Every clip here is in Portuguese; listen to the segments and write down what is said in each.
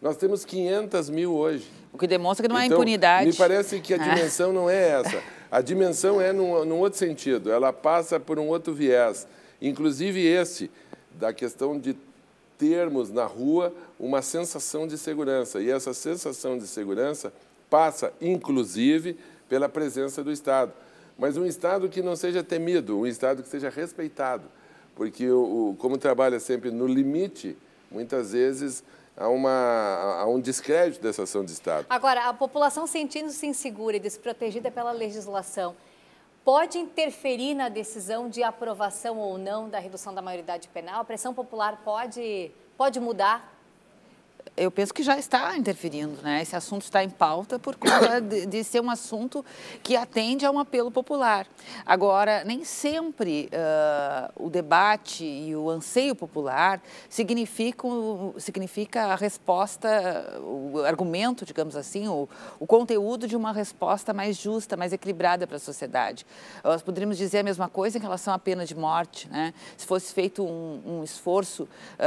Nós temos 500 mil hoje. O que demonstra que não há então, impunidade. Me parece que a dimensão não é essa. A dimensão é num outro sentido. Ela passa por um outro viés. Inclusive esse, da questão de termos na rua uma sensação de segurança. E essa sensação de segurança passa, inclusive, pela presença do Estado. Mas um Estado que não seja temido, um Estado que seja respeitado. Porque, como trabalha sempre no limite, muitas vezes há um descrédito dessa ação de Estado. Agora, a população sentindo-se insegura e desprotegida pela legislação pode interferir na decisão de aprovação ou não da redução da maioridade penal? A pressão popular pode mudar? Eu penso que já está interferindo, né? Esse assunto está em pauta por conta de ser um assunto que atende a um apelo popular. Agora, nem sempre o debate e o anseio popular significa a resposta, o argumento, digamos assim, o conteúdo de uma resposta mais justa, mais equilibrada para a sociedade. Nós poderíamos dizer a mesma coisa em relação à pena de morte, né? Se fosse feito um esforço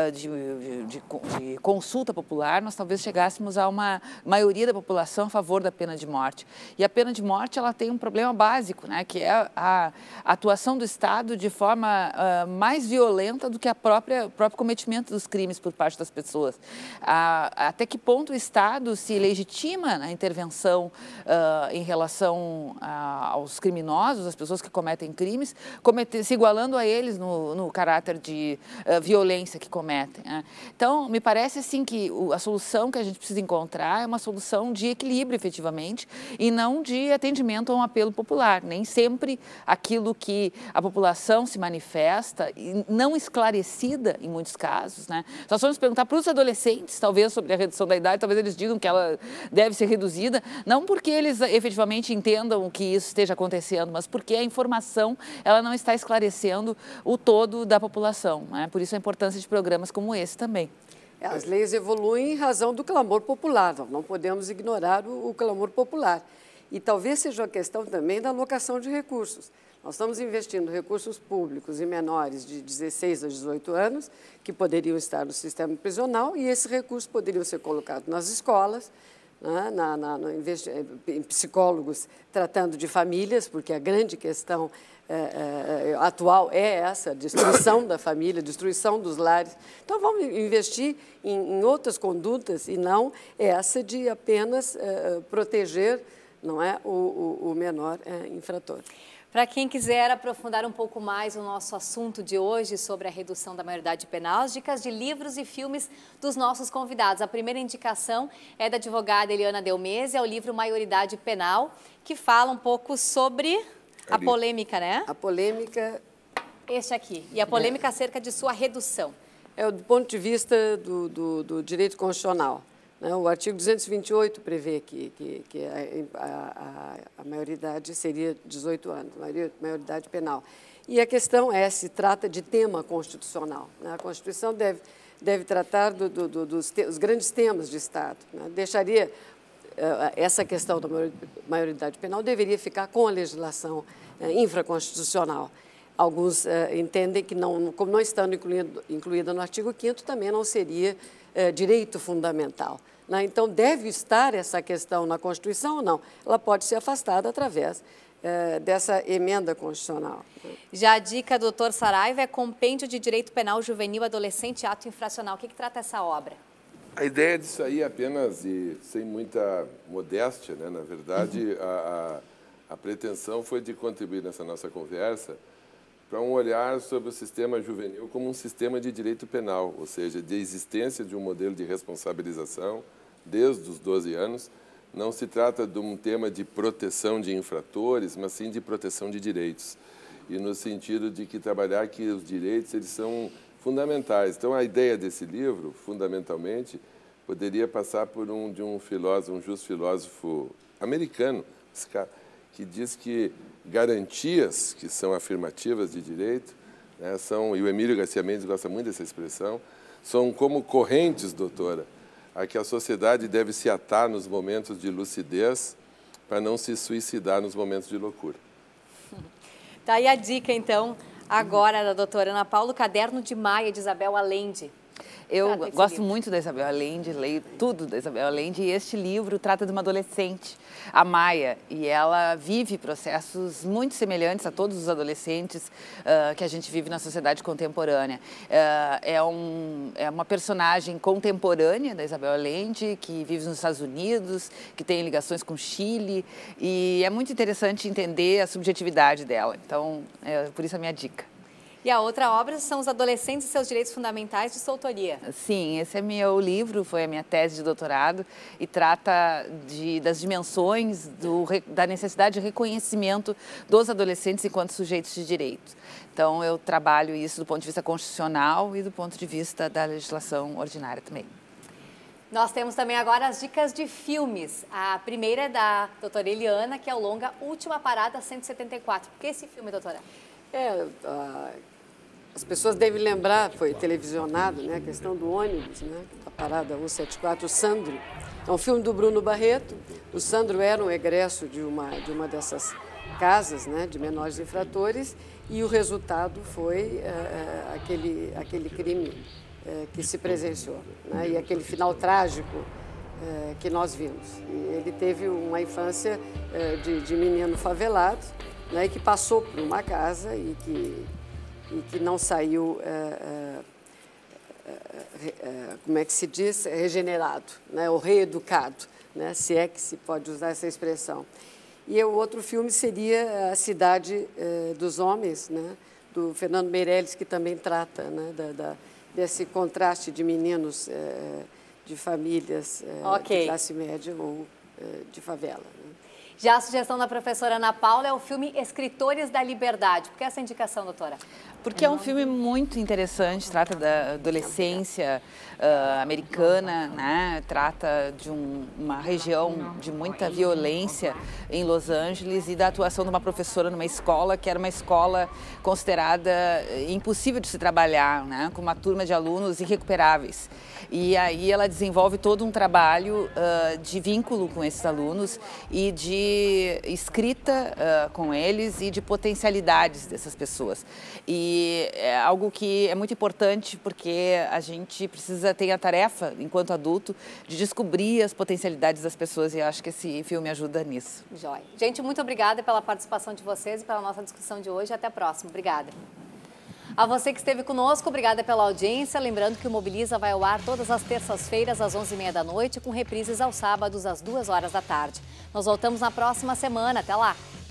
de consulta popular, nós talvez chegássemos a uma maioria da população a favor da pena de morte. E a pena de morte, ela tem um problema básico, né, que é a atuação do Estado de forma mais violenta do que o próprio cometimento dos crimes por parte das pessoas. Até que ponto o Estado se legitima na intervenção em relação aos criminosos, as pessoas que cometem crimes, se igualando a eles no caráter de violência que cometem, né? Então, me parece assim que a solução que a gente precisa encontrar é uma solução de equilíbrio, efetivamente, e não de atendimento a um apelo popular. Nem sempre aquilo que a população se manifesta, não esclarecida em muitos casos, né? Nós vamos perguntar para os adolescentes, talvez, sobre a redução da idade, talvez eles digam que ela deve ser reduzida, não porque eles efetivamente entendam que isso esteja acontecendo, mas porque a informação ela não está esclarecendo o todo da população, né? Por isso a importância de programas como esse também. As leis evoluem em razão do clamor popular, não podemos ignorar o clamor popular. E talvez seja uma questão também da alocação de recursos. Nós estamos investindo recursos públicos em menores de 16 a 18 anos, que poderiam estar no sistema prisional, e esses recursos poderiam ser colocados nas escolas, né, em psicólogos tratando de famílias, porque a grande questão atual é essa, destruição da família, destruição dos lares. Então, vamos investir em outras condutas e não essa de apenas proteger, não é, o menor infrator. Para quem quiser aprofundar um pouco mais o nosso assunto de hoje sobre a redução da maioridade penal, as dicas de livros e filmes dos nossos convidados. A primeira indicação é da advogada Eliana Delmese, é o livro Maioridade Penal, que fala um pouco sobre a polêmica, né? A polêmica... Este aqui. E a polêmica acerca de sua redução. Do ponto de vista do direito constitucional. O artigo 228 prevê que a maioridade seria 18 anos, maioridade penal. E a questão se trata de tema constitucional. A Constituição deve tratar dos grandes temas de Estado. Deixaria essa questão da maioridade penal deveria ficar com a legislação infraconstitucional. Alguns entendem que, como não estando incluída no artigo 5º, também não seria direito fundamental. Então, deve estar essa questão na Constituição ou não? Ela pode ser afastada através dessa emenda constitucional. Já a dica do Dr. Saraiva é Compêndio de Direito Penal Juvenil Adolescente e Ato Infracional. O que trata essa obra? A ideia disso aí apenas, e sem muita modéstia, né? Na verdade, a pretensão foi de contribuir nessa nossa conversa para um olhar sobre o sistema juvenil como um sistema de direito penal, ou seja, de existência de um modelo de responsabilização desde os 12 anos. Não se trata de um tema de proteção de infratores, mas sim de proteção de direitos. E no sentido de que trabalhar que os direitos eles são fundamentais. Então, a ideia desse livro, fundamentalmente, poderia passar por um justo filósofo americano, que diz que garantias, que são afirmativas de direito, né, e o Emílio Garcia Mendes gosta muito dessa expressão, são como correntes, doutora, a que a sociedade deve se atar nos momentos de lucidez para não se suicidar nos momentos de loucura. Tá aí a dica, então, agora da doutora Ana Paula, o Caderno de Maia, de Isabel Allende. Eu gosto muito da Isabel Allende, leio tudo da Isabel Allende e este livro trata de uma adolescente, a Maia, e ela vive processos muito semelhantes a todos os adolescentes que a gente vive na sociedade contemporânea. É uma personagem contemporânea da Isabel Allende, que vive nos Estados Unidos, que tem ligações com o Chile, e é muito interessante entender a subjetividade dela. Então, por isso a minha dica. E a outra obra são Os Adolescentes e Seus Direitos Fundamentais, de sua autoria. Sim, esse é meu livro, foi a minha tese de doutorado e trata das dimensões da necessidade de reconhecimento dos adolescentes enquanto sujeitos de direitos. Então, eu trabalho isso do ponto de vista constitucional e do ponto de vista da legislação ordinária também. Nós temos também agora as dicas de filmes. A primeira é da doutora Eliana, que é o longa Última Parada 174. Por que esse filme, doutora? As pessoas devem lembrar, foi televisionado, né, a questão do ônibus, né, da parada 174, o Sandro. É um filme do Bruno Barreto. O Sandro era um egresso de uma dessas casas, né, de menores infratores, e o resultado foi aquele crime que se presenciou, né, e aquele final trágico que nós vimos. E ele teve uma infância de menino favelado, né, que passou por uma casa e que não saiu, como é que se diz, regenerado, né, ou reeducado, né, se é que se pode usar essa expressão. E o outro filme seria A Cidade dos Homens, né, do Fernando Meirelles, que também trata, né, desse contraste de meninos de famílias de classe média ou de favela. Né. Já a sugestão da professora Ana Paula é o filme Escritores da Liberdade. Por que essa indicação, doutora? Porque é um filme muito interessante, trata da adolescência americana, né? Trata de uma região de muita violência em Los Angeles e da atuação de uma professora numa escola que era uma escola considerada impossível de se trabalhar, né? Com uma turma de alunos irrecuperáveis. E aí ela desenvolve todo um trabalho de vínculo com esses alunos e de escrita com eles e de potencialidades dessas pessoas. E é algo que é muito importante porque a gente precisa ter a tarefa, enquanto adulto, de descobrir as potencialidades das pessoas e eu acho que esse filme ajuda nisso. Jóia. Gente, muito obrigada pela participação de vocês e pela nossa discussão de hoje. Até a próxima. Obrigada. A você que esteve conosco, obrigada pela audiência. Lembrando que o Mobiliza vai ao ar todas as terças-feiras às 11h30 da noite, com reprises aos sábados às 2h da tarde. Nós voltamos na próxima semana. Até lá!